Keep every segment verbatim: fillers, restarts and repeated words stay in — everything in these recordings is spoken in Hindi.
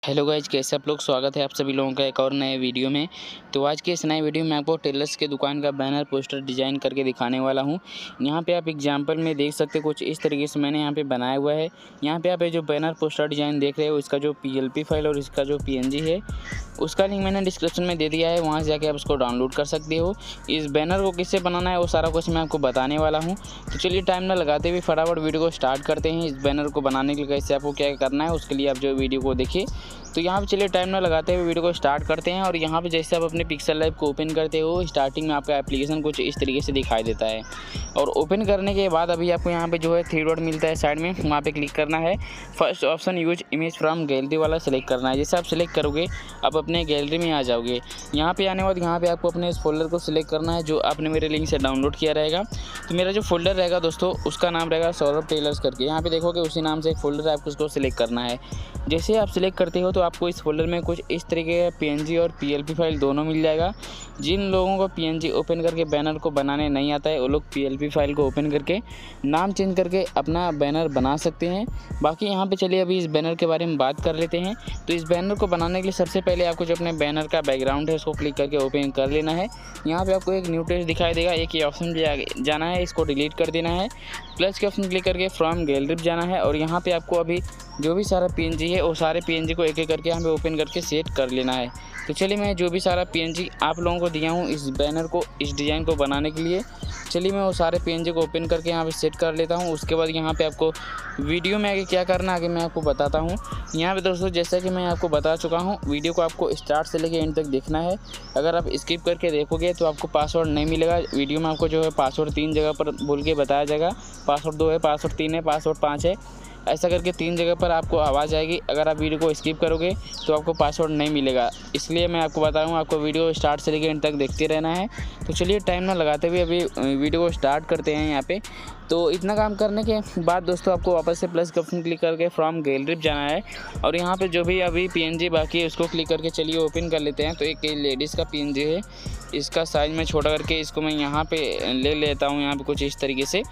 हेलो गाइज, कैसे आप लोग। स्वागत है आप सभी लोगों का एक और नए वीडियो में। तो आज के इस नए वीडियो में आपको टेलर्स के दुकान का बैनर पोस्टर डिज़ाइन करके दिखाने वाला हूं। यहां पे आप एग्जांपल में देख सकते कुछ इस तरीके से मैंने यहां पे बनाया हुआ है। यहां पे आप ये जो बैनर पोस्टर डिज़ाइन देख रहे हो, इसका जो पीएलपी फाइल और इसका जो पीएनजी है उसका लिंक मैंने डिस्क्रिप्शन में दे दिया है, वहाँ से जाके आप उसको डाउनलोड कर सकते हो। इस बैनर को किससे बनाना है वो सारा कुछ मैं आपको बताने वाला हूँ। तो चलिए टाइम ना लगाते हुए फटाफट वीडियो को स्टार्ट करते हैं। इस बैनर को बनाने के लिए कैसे आपको क्या करना है उसके लिए आप जो वीडियो को देखिए। तो यहाँ पे चलिए टाइम ना लगाते हुए वीडियो को स्टार्ट करते हैं। और यहाँ पे जैसे आप अपने पिक्सल लैब को ओपन करते हो, स्टार्टिंग में आपका एप्लीकेशन कुछ इस तरीके से दिखाई देता है। और ओपन करने के बाद अभी आपको यहाँ पे जो है थ्री डॉट मिलता है साइड में, वहाँ पे क्लिक करना है। First option use image from gallery वाला सेलेक्ट करना है। जैसे आप सेलेक्ट करोगे आप अपने गैलरी में आ जाओगे। यहाँ पे आने के बाद यहाँ पे आपको अपने इस फोल्डर को सिलेक्ट करना है जो आपने मेरे लिंक से डाउनलोड किया रहेगा। तो मेरा जो फोल्डर रहेगा दोस्तों उसका नाम रहेगा सौरभ टेलर्स करके। यहाँ पे देखोगे उसी नाम से एक फोल्डर है, आपको उसको सिलेक्ट करना है। जैसे आप सिलेक्ट करते हो तो आपको इस फोल्डर में कुछ इस तरीके का पीएनजी और पीएलपी फाइल दोनों मिल जाएगा। जिन लोगों को पीएनजी ओपन करके बैनर को बनाने नहीं आता है वो लोग पीएलपी फाइल को ओपन करके नाम चेंज करके अपना बैनर बना सकते हैं। बाकी यहाँ पे चलिए अभी इस बैनर के बारे में बात कर लेते हैं। तो इस बैनर को बनाने के लिए सबसे पहले आपको जो अपने बैनर का बैकग्राउंड है उसको क्लिक करके ओपन कर लेना है। यहाँ पे आपको एक न्यू टेक्स्ट दिखाई देगा, एक ये ऑप्शन भी जाना है, इसको डिलीट कर देना है। प्लस के ऑप्शन क्लिक करके फ्रॉम गैलरी जाना है। और यहाँ पे आपको अभी जो भी सारा पीएनजी है वो सारे पीएनजी को एक एक करके हमें ओपन करके सेट कर लेना है। तो चलिए मैं जो भी सारा पीएनजी आप लोगों को दिया हूँ इस बैनर को, इस डिज़ाइन को बनाने के लिए, चलिए मैं वो सारे पीएनजी को ओपन करके यहाँ पे सेट कर लेता हूँ। उसके बाद यहाँ पे आपको वीडियो में आगे क्या करना है आगे मैं आपको बताता हूँ। यहाँ पे दोस्तों जैसा कि मैं आपको बता चुका हूँ, वीडियो को आपको स्टार्ट से लेकर एंड तक देखना है। अगर आप स्किप करके देखोगे तो आपको पासवर्ड नहीं मिलेगा। वीडियो में आपको जो है पासवर्ड तीन जगह पर बोल के बताया जाएगा। पासवर्ड दो है, पासवर्ड तीन है, पासवर्ड पाँच है, ऐसा करके तीन जगह पर आपको आवाज़ आएगी। अगर आप वीडियो को स्किप करोगे तो आपको पासवर्ड नहीं मिलेगा। इसलिए मैं आपको बता रहा हूँ, आपको वीडियो स्टार्ट से लेकर एंड तक देखते रहना है। तो चलिए टाइम ना लगाते हुए अभी वीडियो को स्टार्ट करते हैं यहाँ पे। तो इतना काम करने के बाद दोस्तों आपको वापस से प्लस का ऑप्शन क्लिक करके फ्रॉम गैलरी जाना है। और यहाँ पे जो भी अभी पीएनजी बाकी है उसको क्लिक करके चलिए ओपन कर लेते हैं। तो एक लेडीज़ का पीएनजी है, इसका साइज़ में छोटा करके इसको मैं यहाँ पे ले लेता हूँ। यहाँ पे कुछ इस तरीके से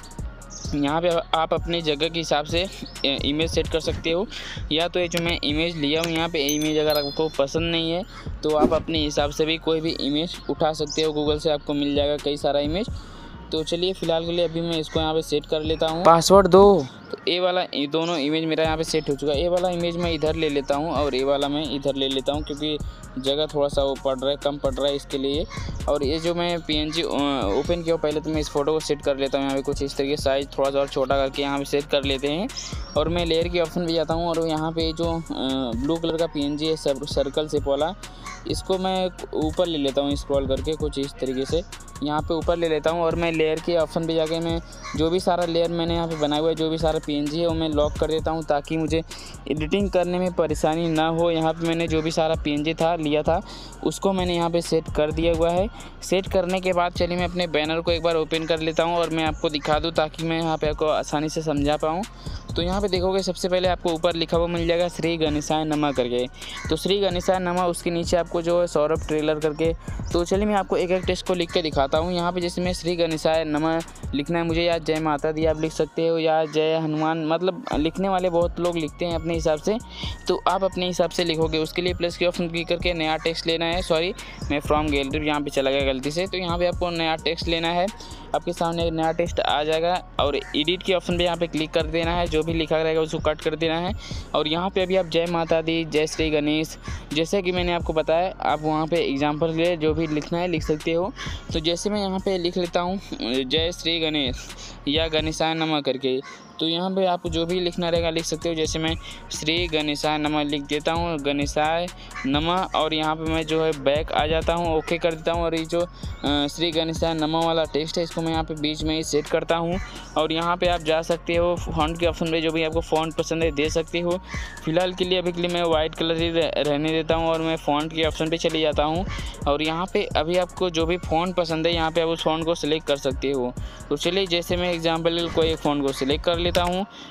यहाँ पे आप अपनी जगह के हिसाब से इमेज सेट कर सकते हो। या तो ये जो मैं इमेज लिया हूँ यहाँ पे इमेज अगर आपको पसंद नहीं है तो आप अपने हिसाब से भी कोई भी इमेज उठा सकते हो। गूगल से आपको मिल जाएगा कई सारा इमेज। तो चलिए फ़िलहाल के लिए अभी मैं इसको यहाँ पे सेट कर लेता हूँ। पासवर्ड दो। तो ए वाला ये दोनों इमेज मेरा यहाँ पे सेट हो चुका है। ए वाला इमेज मैं इधर ले लेता हूँ और ए वाला मैं इधर ले लेता हूँ क्योंकि जगह थोड़ा सा वो पड़ रहा है, कम पड़ रहा है इसके लिए। और ये जो मैं पीएनजी ओपन किया पहले तो मैं इस फोटो को सेट कर लेता हूँ। यहाँ पे कुछ इस तरीके साइज़ थोड़ा सा और छोटा करके यहाँ पे सेट कर लेते हैं। और मैं लेयर की ऑप्शन भी जाता हूँ और यहाँ पे जो ब्लू कलर का पीएनजी है सर्कल शेप वाला, इसको मैं ऊपर ले लेता हूँ स्क्रॉल करके कुछ इस तरीके से यहाँ पे ऊपर ले लेता हूँ। और मैं लेयर के ऑप्शन पे जाके मैं जो भी सारा लेयर मैंने यहाँ पे बनाया हुआ है, जो भी सारा पीएनजी है वो मैं लॉक कर देता हूँ ताकि मुझे एडिटिंग करने में परेशानी ना हो। यहाँ पे मैंने जो भी सारा पीएनजी था लिया था उसको मैंने यहाँ पे सेट कर दिया हुआ है। सेट करने के बाद चलिए मैं अपने बैनर को एक बार ओपन कर लेता हूँ और मैं आपको दिखा दूँ ताकि मैं यहाँ पे आपको आसानी से समझा पाऊँ। तो यहाँ पे देखोगे सबसे पहले आपको ऊपर लिखा हुआ मिल जाएगा श्री गणेशाय नमः करके। तो श्री गणेशाय नमः, उसके नीचे आपको जो है सौरभ टेलर करके। तो चलिए मैं आपको एक एक टेक्स्ट को लिख के दिखाता हूँ। यहाँ पे जैसे मैं श्री गणेशाय नमः लिखना है मुझे, या जय माता दी आप लिख सकते हो, या जय हनुमान, मतलब लिखने वाले बहुत लोग लिखते हैं अपने हिसाब से, तो आप अपने हिसाब से लिखोगे। उसके लिए प्लस के ऑप्शन क्लिक करके नया टेक्स्ट लेना है। सॉरी मैं फ्रॉम गैलरी यहाँ पे चला गया गलती से। तो यहाँ पे आपको नया टेक्स्ट लेना है, आपके सामने एक नया टेक्स्ट आ जाएगा। और एडिट के ऑप्शन पे यहाँ पे क्लिक कर देना है, जो भी लिखा रहेगा उसको कट कर देना है। और यहाँ पे अभी आप जय माता दी, जय श्री गणेश, जैसे कि मैंने आपको बताया, आप वहाँ पे एग्जांपल के लिए जो भी लिखना है लिख सकते हो। तो जैसे मैं यहाँ पे लिख लेता हूँ जय श्री गणेश या गणेशाय नमः करके, तो यहाँ पे आपको जो भी लिखना रहेगा लिख सकते हो। जैसे मैं श्री गणेशाय नमः लिख देता हूँ, गणेशाय नमः, और यहाँ पे मैं जो है बैक आ जाता हूँ, ओके कर देता हूँ। और ये जो श्री गणेशाय नमः वाला टेक्स्ट है इसको मैं यहाँ पे बीच में ही सेट करता हूँ। और यहाँ पे आप जा सकते हो फॉन्ट के ऑप्शन पे, जो भी आपको फॉन्ट पसंद है दे सकते हो। फिलहाल के लिए अभी के लिए मैं वाइट कलर ही रहने देता हूँ और मैं फॉन्ट के ऑप्शन पे चले जाता हूँ। और यहाँ पे अभी आपको जो भी फ़ॉन्ट पसंद है यहाँ पे आप उस फ़ॉन्ट को सिलेक्ट कर सकते हो। तो चलिए जैसे मैं एग्जांपल कोई एक फ़ॉन्ट को सिलेक्ट कर लेता हूँ।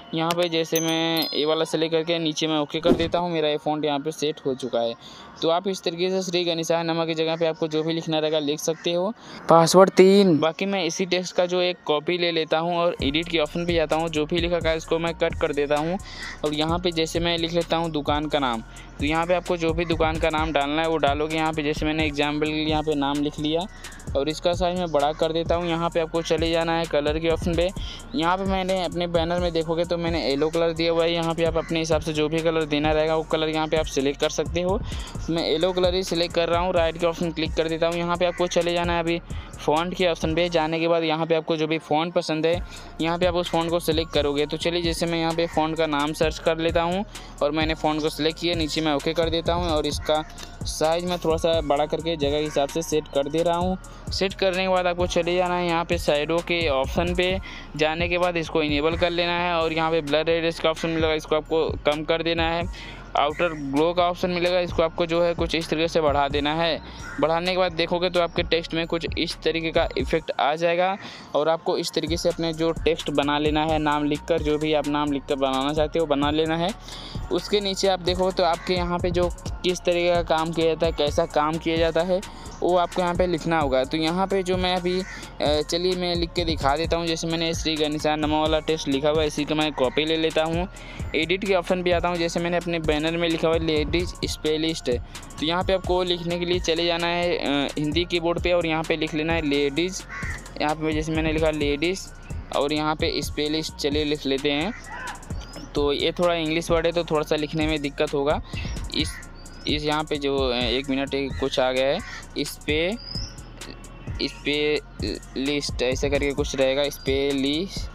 यहाँ पे जैसे मैं ये वाला सेलेक्ट करके नीचे मैं ओके कर देता हूँ, मेरा ये फ़ॉन्ट यहाँ पे सेट हो चुका है। तो आप इस तरीके से श्री गणेशाय नमः की जगह पे आपको जो भी लिखना रहेगा लिख सकते हो। पासवर्ड तीन। बाकी मैं इसी टेक्स्ट का जो एक कॉपी ले लेता हूँ और एडिट के ऑप्शन पे जाता हूँ, जो भी लिखा है इसको मैं कट कर देता हूँ और यहाँ पे जैसे मैं लिख लेता हूँ दुकान का नाम। तो यहाँ पे आपको जो भी दुकान का नाम डालना है वो डालोगे। यहाँ पे जैसे मैंने एग्जाम्पल के लिए यहाँ पे नाम लिख लिया और इसका साइज मैं बड़ा कर देता हूँ। यहाँ पे आपको चले जाना है कलर के ऑप्शन पे। यहाँ पे मैंने अपने बैनर में देखोगे तो मैंने येलो कलर दिया हुआ है। यहाँ पे आप अपने हिसाब से जो भी कलर देना रहेगा वो कलर यहाँ पे आप सिलेक्ट कर सकते हो। मैं येलो कलर ही सिलेक्ट कर रहा हूँ, राइट के ऑप्शन क्लिक कर देता हूँ। यहाँ पे आपको चले जाना है अभी फ़ॉन्ट के ऑप्शन पे। जाने के बाद यहाँ पे आपको जो भी फ़ॉन्ट पसंद है यहाँ पे आप उस फ़ॉन्ट को सिलेक्ट करोगे। तो चलिए जैसे मैं यहाँ पे फ़ॉन्ट का नाम सर्च कर लेता हूँ और मैंने फ़ॉन्ट को सिलेक्ट किया, नीचे मैं ओके कर देता हूँ और इसका साइज़ मैं थोड़ा सा बड़ा करके जगह के हिसाब से सेट कर दे रहा हूँ। सेट करने के बाद आपको चले जाना है यहाँ पे साइडों के ऑप्शन पे। जाने के बाद इसको इनेबल कर लेना है और यहाँ पे ब्लर रेडियस का ऑप्शन मिलेगा, इसको आपको कम कर देना है। आउटर ग्लो का ऑप्शन मिलेगा, इसको आपको जो है कुछ इस तरीके से बढ़ा देना है। बढ़ाने के बाद देखोगे तो आपके टेक्स्ट में कुछ इस तरीके का इफेक्ट आ जाएगा और आपको इस तरीके से अपने जो टेक्स्ट बना लेना है, नाम लिखकर, जो भी आप नाम लिखकर बनाना चाहते हो बना लेना है। उसके नीचे आप देखो तो आपके यहाँ पे जो किस तरीके का काम किया जाता है, कैसा काम किया जाता है, वो आपको यहाँ पे लिखना होगा। तो यहाँ पे जो मैं अभी चलिए मैं लिख के दिखा देता हूँ। जैसे मैंने श्री गणेशाय नमः वाला टेक्स्ट लिखा हुआ है, इसी का मैं कॉपी ले लेता हूँ। एडिट के ऑप्शन पे आता हूँ। जैसे मैंने अपने बैनर में लिखा हुआ है लेडीज स्पेलिस्ट, तो यहाँ पे आपको लिखने के लिए चले जाना है हिंदी कीबोर्ड पे और यहाँ पे लिख लेना है लेडीज़। यहाँ पे जैसे मैंने लिखा लेडीज़ और यहाँ पे स्पेलिस्ट चलिए लिख लेते हैं। तो ये थोड़ा इंग्लिश वर्ड है तो थोड़ा सा लिखने में दिक्कत होगा। इस इस यहाँ पे जो एक मिनट एक कुछ आ गया है, इस पे इस पे लिस्ट ऐसे करके कुछ रहेगा, इस पे लिस्ट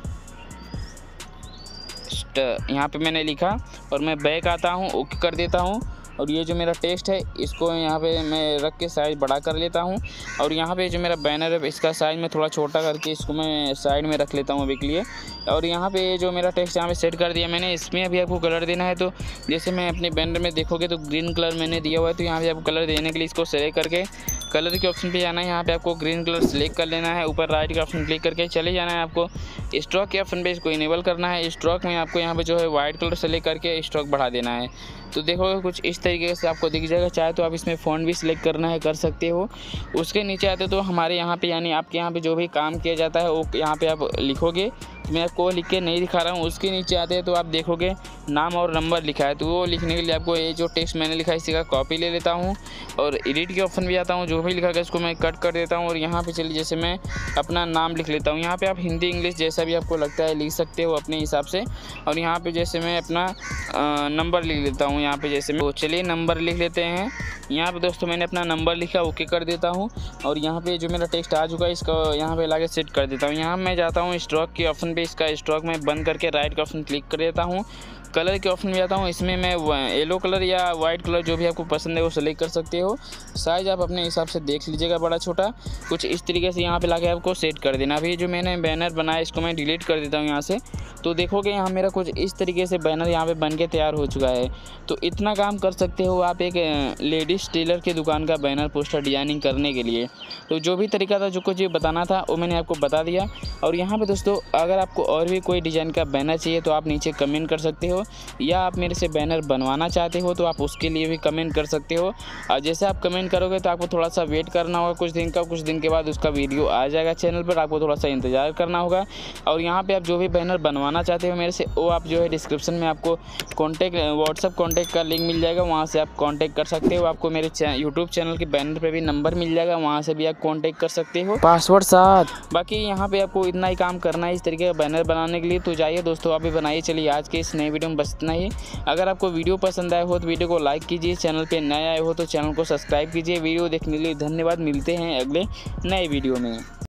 यहाँ पे मैंने लिखा और मैं बैक आता हूँ, ओके कर देता हूँ और ये जो मेरा टेक्स्ट है इसको यहाँ पे मैं रख के साइज़ बड़ा कर लेता हूँ और यहाँ पे जो मेरा बैनर है इसका साइज़ मैं थोड़ा छोटा करके इसको मैं साइड में रख लेता हूँ अभी के लिए। और यहाँ पे जो मेरा टेक्स्ट यहाँ पे सेट कर दिया मैंने, इसमें अभी आपको कलर देना है। तो जैसे मैं अपने बैनर में देखोगे तो ग्रीन कलर मैंने दिया हुआ है, तो यहाँ पे आपको कलर देने के लिए इसको सेलेक्ट करके कलर के ऑप्शन पे जाना है। यहाँ पे आपको ग्रीन कलर सेलेक्ट कर लेना है, ऊपर राइट का ऑप्शन क्लिक करके चले जाना है। आपको स्ट्रोक के ऑप्शन पे इसको इनेबल करना है। स्ट्रोक में आपको यहाँ पे जो है वाइट कलर सेलेक्ट करके स्ट्रोक बढ़ा देना है। तो देखोगे कुछ इस तरीके से आपको दिख जाएगा। चाहे तो आप इसमें फ़ॉन्ट भी सिलेक्ट करना है कर सकते हो। उसके नीचे आते तो हमारे यहाँ पे यानी आपके यहाँ पे जो भी काम किया जाता है वो यहाँ पे आप लिखोगे। मैं आपको लिख के नहीं दिखा रहा हूँ। उसके नीचे आते हैं तो आप देखोगे नाम और नंबर लिखा है, तो वो लिखने के लिए आपको ये जो टेक्स्ट मैंने लिखा है इसी का कॉपी ले लेता हूँ और एडिट के ऑप्शन भी आता हूँ। जो भी लिखा है इसको मैं कट कर देता हूँ और यहाँ पे चलिए जैसे मैं अपना नाम लिख लेता हूँ। यहाँ पे आप हिंदी इंग्लिश जैसा भी आपको लगता है लिख सकते हो अपने हिसाब से। और यहाँ पे जैसे मैं अपना नंबर लिख लेता हूँ। यहाँ पे जैसे मैं चलिए नंबर लिख लेते हैं। यहाँ पे दोस्तों मैंने अपना नंबर लिखा, ओके कर देता हूँ और यहाँ पे जो मेरा टेक्स्ट आ चुका है इसको यहाँ पे लाके सेट कर देता हूँ। यहाँ मैं जाता हूँ स्ट्रोक के ऑप्शन पे, इसका स्ट्रोक मैं बंद करके राइट का ऑप्शन क्लिक कर देता हूँ। कलर के ऑप्शन में जाता हूँ, इसमें मैं येलो कलर या वाइट कलर जो भी आपको पसंद है वो सेलेक्ट कर सकते हो। साइज़ आप अपने हिसाब से देख लीजिएगा, बड़ा छोटा कुछ इस तरीके से यहाँ पे लाके आपको सेट कर देना। अभी जो मैंने बैनर बनाया इसको मैं डिलीट कर देता हूँ यहाँ से। तो देखोगे यहाँ मेरा कुछ इस तरीके से बैनर यहाँ पे बन के तैयार हो चुका है। तो इतना काम कर सकते हो आप एक लेडीज़ टेलर की दुकान का बैनर पोस्टर डिजाइनिंग करने के लिए। तो जो भी तरीका था, जो कुछ भी बताना था वो मैंने आपको बता दिया। और यहाँ पे दोस्तों अगर आपको और भी कोई डिज़ाइन का बैनर चाहिए तो आप नीचे कमेंट कर सकते हो, या आप मेरे से बैनर बनवाना चाहते हो तो आप उसके लिए भी कमेंट कर सकते हो। और जैसे आप कमेंट करोगे तो आपको थोड़ा सा वेट करना होगा कुछ दिन का, कुछ दिन के बाद उसका वीडियो आ जाएगा चैनल पर, आपको थोड़ा सा इंतज़ार करना होगा। और यहाँ पे आप जो भी बैनर बनवाना चाहते हो मेरे से वो आप जो है डिस्क्रिप्शन में आपको कॉन्टैक्ट व्हाट्सअप कॉन्टैक्ट का लिंक मिल जाएगा, वहाँ से आप कॉन्टैक्ट कर सकते हो। आपको मेरे यूट्यूब चैनल के बैनर पे भी नंबर मिल जाएगा, वहाँ से भी आप कॉन्टैक्ट कर सकते हो पासवर्ड साथ। बाकी यहाँ पे आपको इतना ही काम करना है इस तरीके का बैनर बनाने के लिए। तो जाइए दोस्तों आप भी बनाइए। चलिए आज के इस नए वीडियो में बस इतना ही। अगर आपको वीडियो पसंद आया हो तो वीडियो को लाइक कीजिए, चैनल पे नए आए हो तो चैनल को सब्सक्राइब कीजिए। वीडियो देखने के लिए धन्यवाद। मिलते हैं अगले नए वीडियो में।